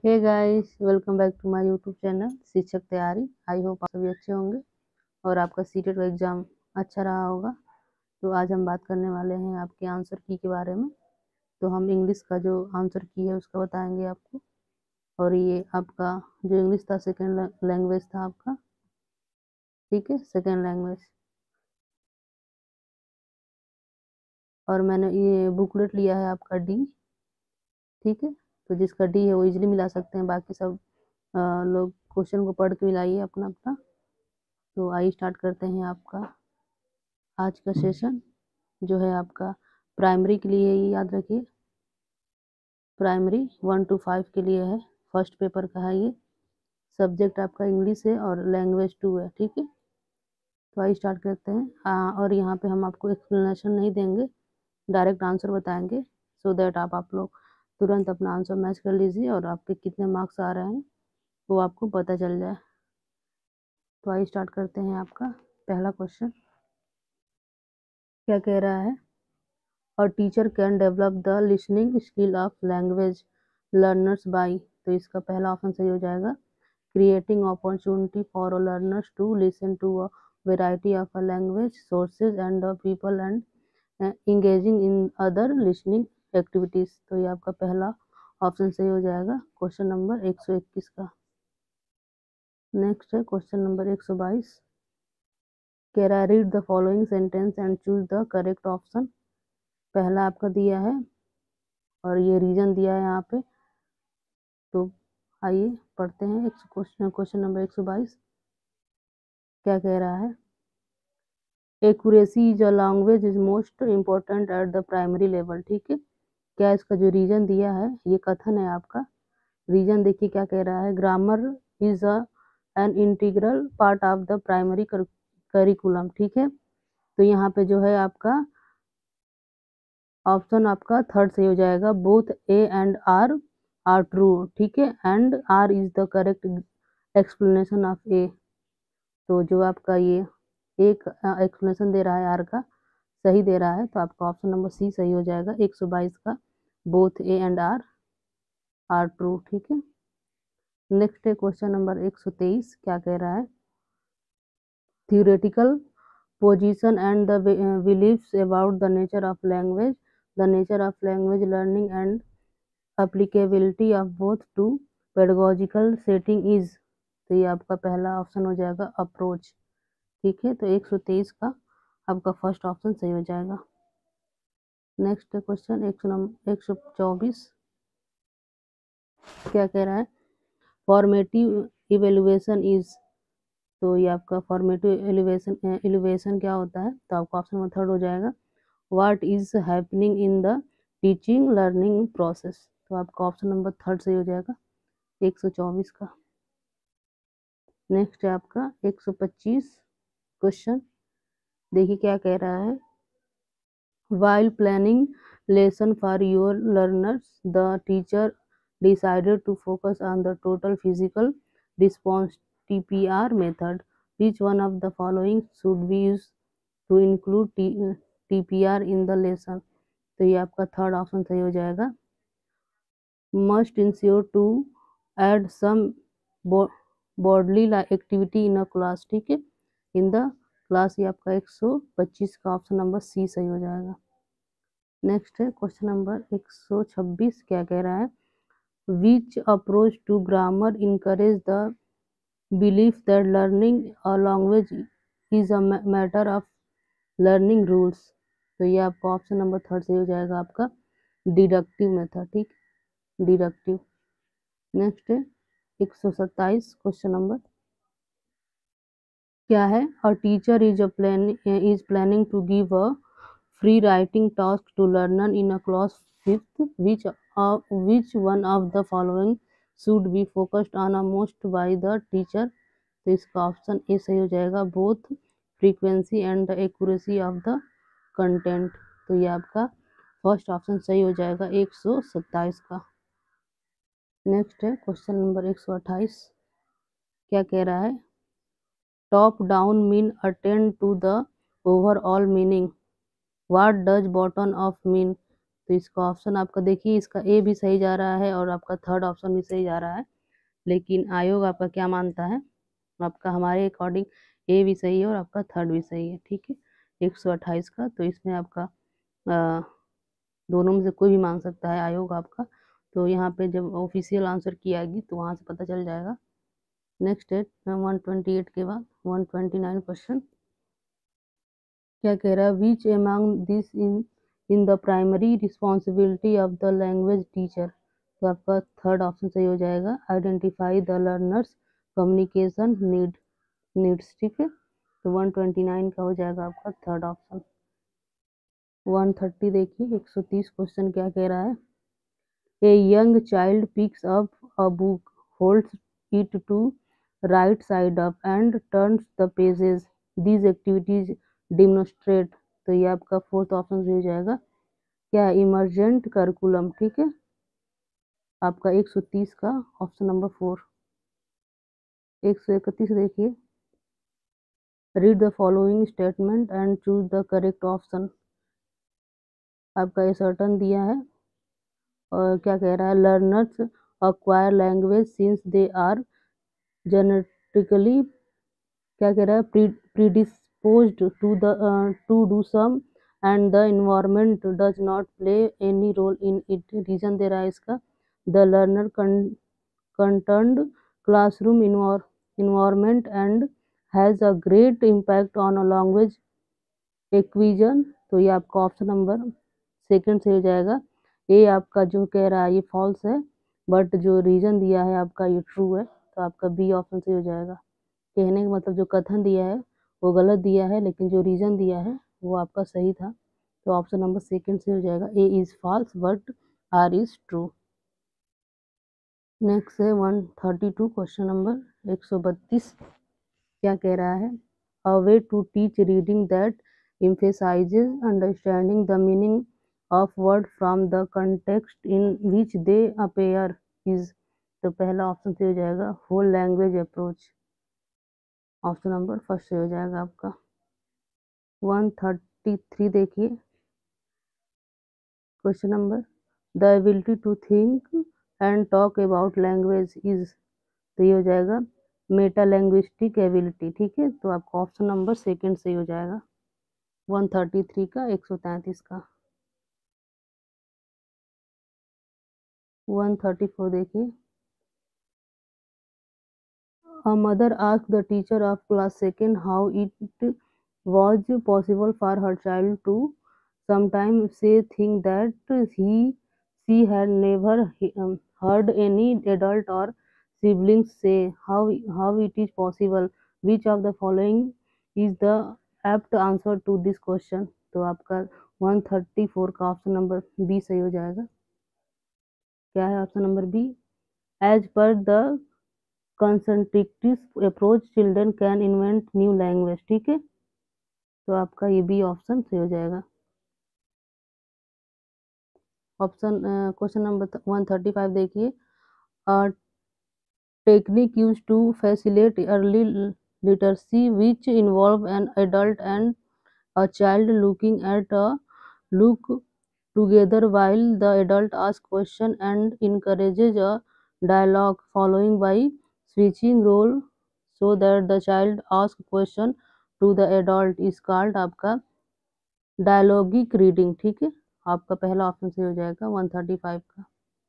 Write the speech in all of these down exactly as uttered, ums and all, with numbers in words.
Hey guys, welcome back to my YouTube channel Shikshak Taiyari. I hope आप सभी अच्छे होंगे और आपका सीटेट का एग्ज़ाम अच्छा रहा होगा। तो आज हम बात करने वाले हैं आपके आंसर की के बारे में। तो हम इंग्लिश का जो आंसर की है उसका बताएंगे आपको। और ये आपका जो इंग्लिश था सेकेंड लैंग्वेज था आपका, ठीक है, सेकेंड लैंग्वेज। और मैंने ये बुकलेट लिया है आपका डी, ठीक है। तो जिसका डी है वो इजीली मिला सकते हैं, बाकी सब आ, लोग क्वेश्चन को पढ़ के मिलाइए अपना अपना। तो आइए स्टार्ट करते हैं आपका आज का सेशन जो है आपका प्राइमरी के लिए। ही याद रखिए, प्राइमरी वन टू फाइव के लिए है, फर्स्ट पेपर का है ये। सब्जेक्ट आपका इंग्लिश है और लैंग्वेज टू है, ठीक है। तो आइए स्टार्ट करते हैं। आ, और यहाँ पे हम आपको एक्सप्लेनेशन नहीं देंगे, डायरेक्ट आंसर बताएंगे, सो so दैट आप आप लोग तुरंत अपना आंसर मैच कर लीजिए और आपके कितने मार्क्स आ रहे हैं वो आपको पता चल जाए। तो आइए स्टार्ट करते हैं। आपका पहला क्वेश्चन क्या कह रहा है? और teacher can develop the listening skill of language learners by. तो इसका पहला ऑप्शन सही हो जाएगा, creating opportunity for learners to listen to a variety of language sources and people and engaging in other listening activities. तो ये आपका पहला ऑप्शन सही हो जाएगा, क्वेश्चन नंबर एक सौ इक्कीस का। नेक्स्ट है क्वेश्चन नंबर एक सौ बाईस। कह रहा है read the following sentence and choose the correct option. पहला आपका दिया है और ये रीजन दिया है यहाँ पे। तो आइए पढ़ते हैं क्वेश्चन क्वेश्चन नंबर एक सौ बाईस। क्या कह रहा है? Accuracy is a language is most important at the primary level, ठीक है। क्या इसका जो रीजन दिया है, ये कथन है आपका। रीजन देखिए क्या कह रहा है, grammar is a an integral part of the primary curriculum, ठीक है। तो यहाँ पे जो है आपका ऑप्शन आपका थर्ड सही हो जाएगा, both A and R are true, ठीक है, and R is the correct explanation of A. तो जो आपका ये एक एक्सप्लेनेशन दे रहा है आर का, सही दे रहा है, तो आपका ऑप्शन नंबर सी सही हो जाएगा एक सौ बाईस का, both A and R are true, ठीक है। नेक्स्ट है क्वेश्चन नंबर एक सौ तेईस। क्या कह रहा है? theoretical position and the uh, beliefs about the nature of language, the nature of language learning and applicability of both to pedagogical setting is। तो ये आपका पहला ऑप्शन हो जाएगा अप्रोच, ठीक है। तो एक सौ तेईस का आपका फर्स्ट ऑप्शन सही हो जाएगा। नेक्स्ट क्वेश्चन एक सौ एक सौ चौबीस। क्या कह रहा है? Formative evaluation is. तो ये आपका फॉर्मेटिव एलिवेशन एलिवेशन क्या होता है? तो आपका ऑप्शन नंबर थर्ड हो जाएगा, what is happening in the teaching learning process. तो आपका ऑप्शन नंबर थर्ड सही हो जाएगा एक सौ चौबीस का। नेक्स्ट है आपका एक सौ पच्चीस क्वेश्चन। देखिए क्या कह रहा है, while planning lesson for your learners the teacher decided to focus on the total physical response T P R method. Which one of the following should be used to include T P R in the lesson? तो ये आपका third option सही हो जाएगा, must ensure to add some bodily activity in a class, ठीक है, in the class. ये आपका एक सौ पच्चीस का ऑप्शन नंबर सी सही हो जाएगा। नेक्स्ट है क्वेश्चन नंबर एक सौ छब्बीस। क्या कह रहा है? Which approach to grammar encourage the belief that learning a language is a matter of learning rules. तो ये आपका ऑप्शन नंबर थर्ड सही हो जाएगा, आपका डिडक्टिव मेथड, ठीक, डिडक्टिव। नेक्स्ट है एक सौ सत्ताईस क्वेश्चन नंबर। क्या है? A teacher is a planning is planning to give a free writing task to learner in a class fifth. Which uh, which one of the following should be focused on most by the teacher? तो इसका option A सही हो जाएगा, both frequency and the accuracy of the content. तो ये आपका first option सही हो जाएगा एक सौ सत्ताईस का। नेक्स्ट है क्वेश्चन नंबर एक सौ अट्ठाईस। क्या कह रहा है? Top down mean attend to the overall meaning, what does bottom up mean? तो इसका ऑप्शन आपका देखिए, इसका ए भी सही जा रहा है और आपका थर्ड ऑप्शन भी सही जा रहा है, लेकिन आयोग आपका क्या मानता है, आपका हमारे अकॉर्डिंग ए भी सही है और आपका थर्ड भी सही है। ठीक है, एक सौ अट्ठाईस का, तो इसमें आपका आ, दोनों में से कोई भी मांग सकता है आयोग आपका। तो यहाँ पे जब ऑफिशियल आंसर की आएगी तो वहाँ से पता चल जाएगा। नेक्स्ट है वन ट्वेंटी एट के बाद वन ट्वेंटी नाइन क्वेश्चन। क्या कह रहा है, which among this in in the primary responsibility of the language teacher. तो आपका थर्ड ऑप्शन सही हो जाएगा, identify the learners communication need needs. ठीक है, तो वन ट्वेंटी नाइन का हो जाएगा आपका थर्ड ऑप्शन। वन थर्टी देखिए, एक सौ तीस क्वेश्चन क्या कह रहा है, a young child picks up a book, holds it to right side up and turns the pages, these activities demonstrate. तो ये आपका फोर्थ ऑप्शन हो जाएगा, क्या, इमर्जेंट करिकुलम। ठीक है, आपका एक सौ तीस का ऑप्शन नंबर फोर। एक सौ इकतीस देखिए, read the following statement and choose the correct option. आपका ये सर्टन दिया है और क्या कह रहा है, learners acquire language since they are genetically, क्या कह रहा है, predisposed to the to do some and the environment does not play any role in it. Reason दे रहा है इसका, the learner concerned classroom environment and has a great impact on a language acquisition. तो ये आपका option number second से हो जाएगा। ये आपका जो कह रहा है ये फॉल्स है, बट जो रीजन दिया है आपका ये ट्रू है, तो आपका बी ऑप्शन से हो जाएगा। कहने का मतलब जो कथन दिया है वो गलत दिया है, लेकिन जो रीजन दिया है वो आपका सही था, तो ऑप्शन नंबर सेकंड से हो जाएगा, A is false but R is true. Next है one thirty two question number एक सौ बत्तीस। क्या कह रहा है, a way to teach reading that emphasizes understanding the meaning of word from the context in which they appear is। तो पहला ऑप्शन से हो जाएगा, whole language approach. Option number first से हो जाएगा आपका। वन थर्टी थ्री देखिए, question number, the ability to think and talk about language is. तो ये हो जाएगा मेटा लैंग्विस्टिक एबिलिटी। ठीक है, तो आपका ऑप्शन नंबर सेकंड से हो जाएगा, वन थर्टी थ्री का एक सौ तैंतीस का। वन थर्टी फोर देखिए, a mother asked the teacher of class second how it was possible for her child to sometimes say things that he she had never um, heard any adult or siblings say. How how it is possible? Which of the following is the apt answer to this question? तो आपका one thirty four का option number B सही हो जाएगा। क्या है option number B, as पर the constructive approach children can invent new language. ठीक है, तो आपका ये बी ऑप्शन से हो जाएगा। Option question number one thirty five देखिए, technique use to facilitate early literacy which involve an adult and a child looking at a look together while the adult asks question and encourages a dialogue following by switching role so that the child asks question to the adult is called आपका डायलॉगिक reading. ठीक है, आपका पहला option से हो जाएगा one thirty five का।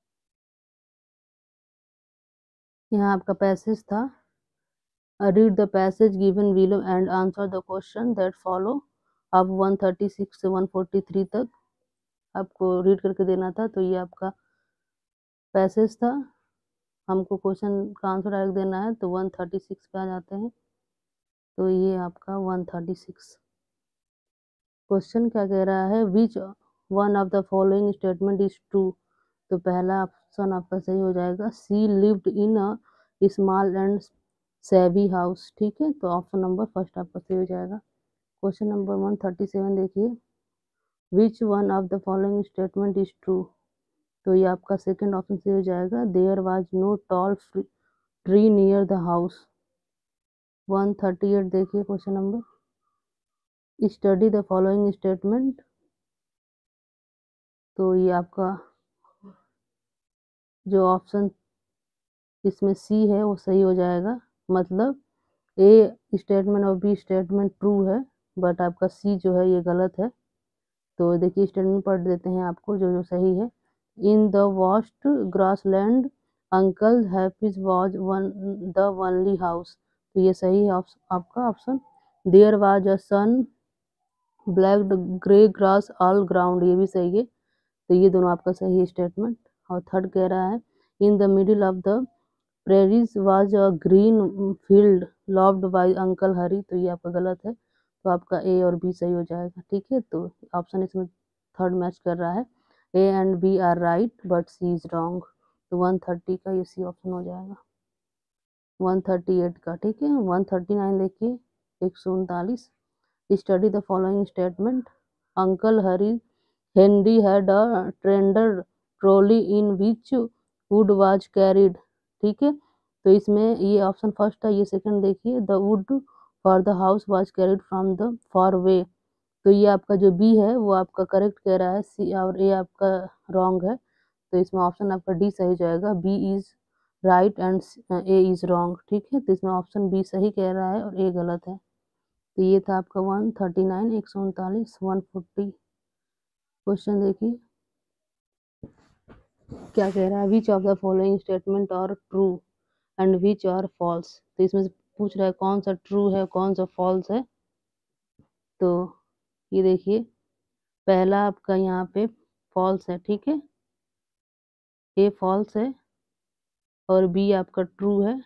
यहाँ आपका पैसेज था, read the passage given below and answer the question that follow. आप वन थर्टी सिक्स से वन फोर्टी थ्री तक आपको रीड करके देना था, तो ये आपका पैसेज था, हमको क्वेश्चन का आंसर डायरेक्ट देना है, तो वन थर्टी सिक्स पे आ जाते हैं। तो ये आपका वन थर्टी सिक्स क्वेश्चन क्या कह रहा है, which one of the following statement is true. तो पहला ऑप्शन आपका सही हो जाएगा, she lived in a small and shabby house. ठीक है, तो ऑप्शन नंबर फर्स्ट आपका सही हो जाएगा। Question number one thirty seven देखिए, which one of the following statement is true. तो ये आपका सेकंड ऑप्शन से हो जाएगा, there was no tall tree near the house. One thirty eight देखिए, question number, study the following statement तो ये आपका जो ऑप्शन इसमें सी है वो सही हो जाएगा। मतलब ए स्टेटमेंट और बी स्टेटमेंट ट्रू है, बट आपका सी जो है ये गलत है। तो देखिए स्टेटमेंट पढ़ देते हैं आपको जो जो सही है। In the vast grassland uncle happy's was one the only house, तो ये सही है आपका option. There was a sun black grey grass all ground, ये भी सही है। तो ये दोनों आपका सही है स्टेटमेंट। और थर्ड कह रहा है in the middle of the prairies was a green field loved by uncle Harry, तो ये आपका गलत है। तो आपका ए और बी सही हो जाएगा। ठीक है, तो ऑप्शन इसमें थर्ड मैच कर रहा है। A and B are right but C is wrong. तो वन थर्टी का ये सी ऑप्शन हो जाएगा। वन थर्टी एट का, ठीक है। वन थर्टी नाइन देखिए, एक सौ उनतालीस। Study the following statement. Uncle Harry Henry had a tender trolley in which wood was carried, ठीक है। तो इसमें ये ऑप्शन फर्स्ट है, ये सेकंड देखिए। The wood for the house was carried from the far way, तो ये आपका जो बी है वो आपका करेक्ट कह रहा है। सी और ए आपका रॉन्ग है। तो इसमें ऑप्शन आपका डी सही हो जाएगा। B is right and A is wrong, ठीक है। तो इसमें ऑप्शन बी सही कह रहा है और ए गलत है। तो ये था आपका वन थर्टी नाइन, एक सौ उनतालीस। वन फोर्टी क्वेश्चन देखिए क्या कह रहा है। Which of the following statement are true and which are false, तो इसमें से पूछ रहा है कौन सा ट्रू है कौन सा फॉल्स है। तो ये देखिए पहला आपका यहाँ पे फॉल्स है, ठीक है। ए फॉल्स है और बी आपका ट्रू है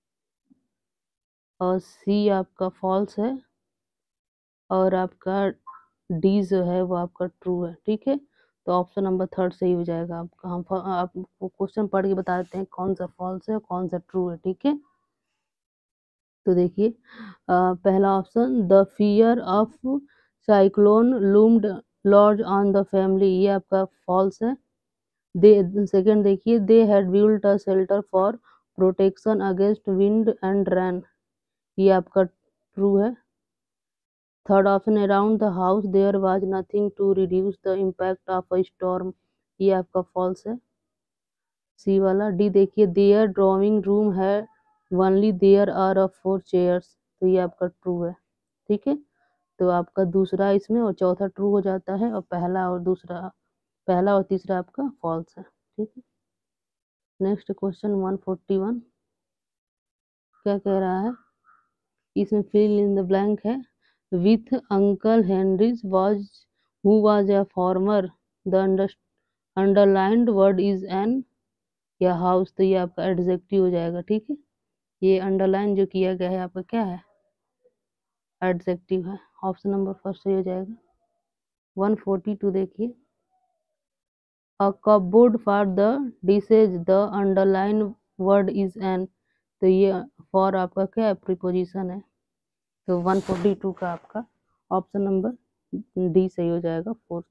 और सी आपका फॉल्स है और आपका डी जो है वो आपका ट्रू है, ठीक है। तो ऑप्शन नंबर थर्ड सही हो जाएगा आपका। हम आपको क्वेश्चन पढ़ के बता देते हैं कौन सा फॉल्स है और कौन सा ट्रू है, ठीक है। तो देखिए पहला option the fear of cyclone loomed large on the family, ये आपका फॉल्स है। दे सेकेंड देखिए they had built a shelter for protection against wind and rain, ये आपका ट्रू है। Third option around the house there was nothing to reduce the impact of a storm, ये आपका false है। C वाला D देखिए their drawing room है only there are a four chairs, तो ये आपका ट्रू है, ठीक है। तो आपका दूसरा इसमें और चौथा ट्रू हो जाता है और पहला और दूसरा पहला और तीसरा आपका फॉल्स है, ठीक है। Next question one forty one क्या कह रहा है। इसमें फिल इन द ब्लैंक है। With uncle Henry's was who was a farmer, the underlined word is an या हाउस, तो ये आपका एडजेक्टिव हो जाएगा, ठीक है। ये अंडरलाइन जो किया गया है आपका क्या है, एडजेक्टिव है। ऑप्शन नंबर फर्स्ट सही हो जाएगा। वन फोर्टी टू देखिए a cupboard for the dishes the underline word is an, तो ये फॉर आपका क्या है, प्रीपोजिशन है। तो वन फोर्टी टू का आपका ऑप्शन नंबर डी सही हो जाएगा, फोर्थ।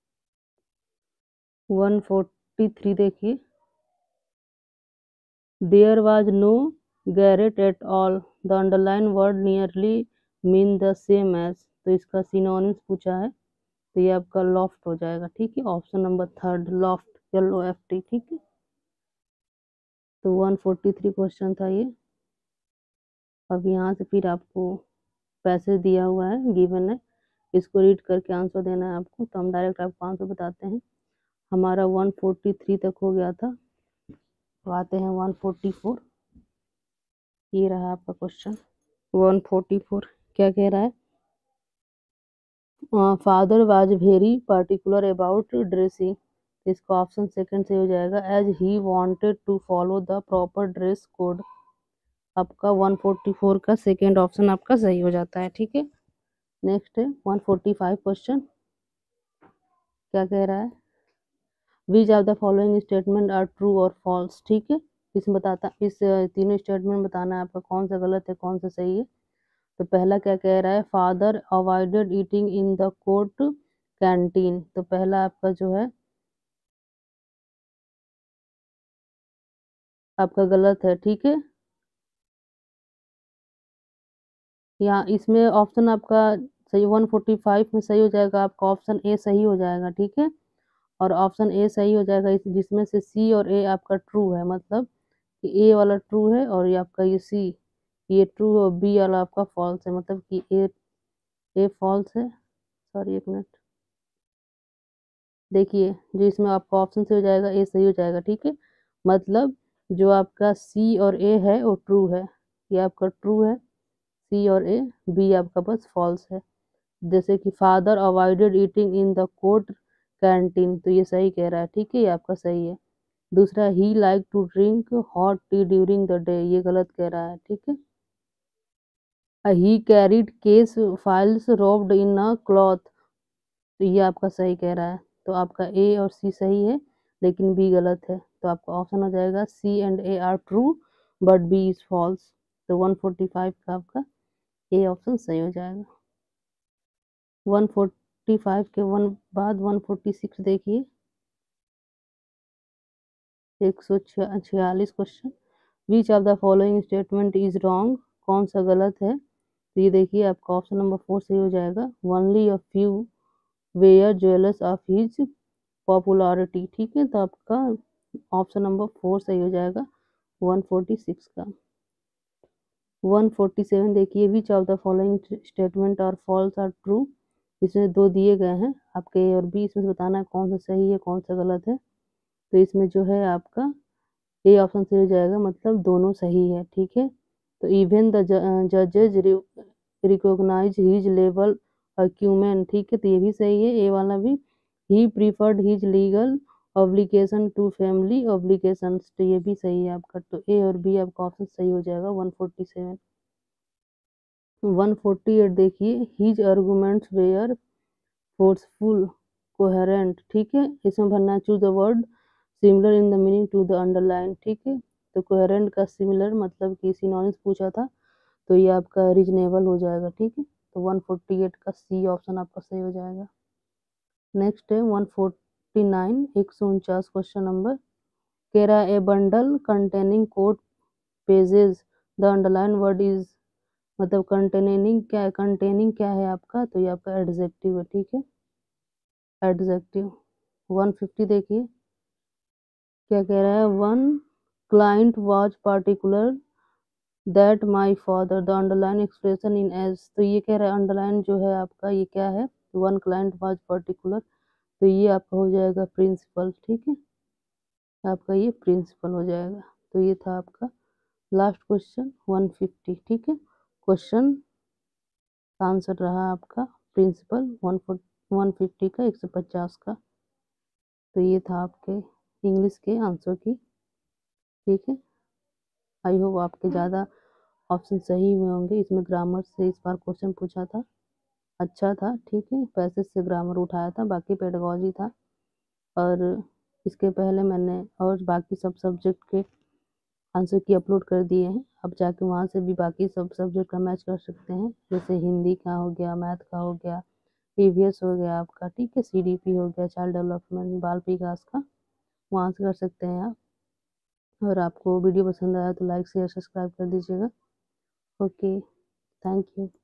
वन फोर्टी थ्री देखिए there was no garret at all, the underline word nearly mean the same as, तो इसका सिनोनिम्स पूछा है। तो ये आपका लॉफ्ट हो जाएगा, ठीक है। Option number third loft, L O F T, ठीक है। तो वन फोर्टी थ्री क्वेश्चन था ये। अब यहाँ से फिर आपको पैसेज दिया हुआ है, गिवन है, इसको रीड करके आंसर देना है आपको। तो हम डायरेक्ट आपको आंसर बताते हैं। हमारा वन फोर्टी थ्री तक हो गया था, तो आते हैं वन फोर्टी फोर। ये रहा आपका क्वेश्चन वन फोर्टी फोर। क्या कह रहा है, father was very particular about dressing, इसका ऑप्शन सेकंड से हो जाएगा। As he wanted to follow the proper dress code, आपका वन फोर्टी फोर का सेकंड ऑप्शन आपका सही हो जाता है, ठीक है। नेक्स्ट है वन फोर्टी फाइव क्वेश्चन। क्या कह रहा है, which of the following statement are true or false, ठीक है। इसमें बताता इस तीनों स्टेटमेंट बताना है आपका कौन सा गलत है कौन सा सही है। तो पहला क्या कह रहा है, father avoided eating in the court canteen, तो पहला आपका जो है आपका गलत है, ठीक है। यहाँ इसमें ऑप्शन आपका सही वन फोर्टी फाइव में सही हो जाएगा, आपका ऑप्शन ए सही हो जाएगा, ठीक है। और ऑप्शन ए सही हो जाएगा, इस जिसमें से सी और ए आपका ट्रू है, मतलब कि ए वाला ट्रू है और ये आपका ये सी ये ट्रू है और बी वाला आपका फॉल्स है, मतलब कि ए ए फॉल्स है। सॉरी एक मिनट, देखिए जो इसमें आपका ऑप्शन से हो जाएगा ए सही हो जाएगा, ठीक है। मतलब जो आपका सी और ए है वो ट्रू है, ये आपका ट्रू है सी और ए, बी आपका बस फॉल्स है। जैसे कि father avoided eating in the court canteen, तो ये सही कह रहा है, ठीक है, ये आपका सही है। दूसरा he like to drink hot tea during the day, ये गलत कह रहा है, ठीक है। He carried case files robed in a cloth, तो ये आपका सही कह रहा है। तो आपका ए और सी सही है लेकिन बी गलत है, तो आपका ऑप्शन हो जाएगा C and A are true but B is false. तो वन फोर्टी फाइव का आपका ए ऑप्शन सही हो जाएगा। वन फोर्टी फाइव के वन बाद वन फोर्टी सिक्स देखिए, एक सौ छियालीस question, which of the following statement is wrong, कौन सा गलत है। तो ये देखिए आपका ऑप्शन नंबर फोर सही हो जाएगा, only a few were jewellers of his popularity, ठीक है। तो आपका ऑप्शन नंबर फोर सही हो जाएगा वन फोर्टी सिक्स का। वन फोर्टी सेवन देखिए, which of the following statement are false are true, इसमें दो दिए गए हैं आपके ए और बी, इसमें से बताना है कौन सा सही है कौन सा गलत है। तो इसमें जो है आपका ए ऑप्शन सही हो जाएगा, मतलब दोनों सही है, ठीक है। तो इवन द जजेज रिकॉग्नाइज हिज लेवल अक्यूमेंट, ठीक है, तो ये भी सही है ए वाला भी। He preferred his legal obligation to family obligations, तो ये भी सही है आपका। तो ए और बी आपका ऑप्शन सही हो जाएगा one forty seven. One forty eight देखिए, his arguments were forceful coherent, ठीक है, इसमें भरना choose the word similar in the meaning to the underline, ठीक है। तो कोहेरेंट का सिमिलर मतलब कि सिनोनिम्स पूछा था, तो ये आपका रीजनेबल हो जाएगा, ठीक है। तो वन फोर्टी एट का सी ऑप्शन आपका सही हो जाएगा। नेक्स्ट है वन फोर्टी नाइन, एक सौ उनचास क्वेश्चन नंबर, कह रहा है a bundle containing code pages the underline word is, मतलब कंटेनिंग क्या है, कंटेनिंग क्या है आपका, तो ये आपका एडजेक्टिव है, ठीक है, एडजेक्टिव। वन फिफ्टी देखिए क्या कह रहा है, one client was particular that my father the underline expression in age, तो ये कह रहा है अंडरलाइन जो है आपका ये क्या है, वन क्लाइंट वाज पार्टिकुलर, तो ये आपका हो जाएगा प्रिंसिपल, ठीक है, आपका ये प्रिंसिपल हो जाएगा। तो ये था आपका लास्ट क्वेश्चन वन फिफ्टी, ठीक है। क्वेश्चन का आंसर रहा आपका प्रिंसिपल वन वन फिफ्टी का एक सौ पचास का। तो ये था आपके इंग्लिश के आंसर की, ठीक है। आई होप आपके ज़्यादा ऑप्शन सही हुए होंगे, इसमें ग्रामर से इस बार क्वेश्चन पूछा था, अच्छा था, ठीक है, पैसेज से ग्रामर उठाया था, बाकी पेडागॉजी था। और इसके पहले मैंने और बाकी सब सब्जेक्ट के आंसर की अपलोड कर दिए हैं, अब जाके वहाँ से भी बाकी सब सब्जेक्ट का मैच कर सकते हैं, जैसे हिंदी का हो गया, मैथ का हो गया, ईवीएस हो गया आपका, ठीक है, सीडीपी हो गया, चाइल्ड डेवलपमेंट, बाल विकास का, वहाँ से कर सकते हैं आप। और आपको वीडियो पसंद आया तो लाइक शेयर सब्सक्राइब कर दीजिएगा। Okay, thank you.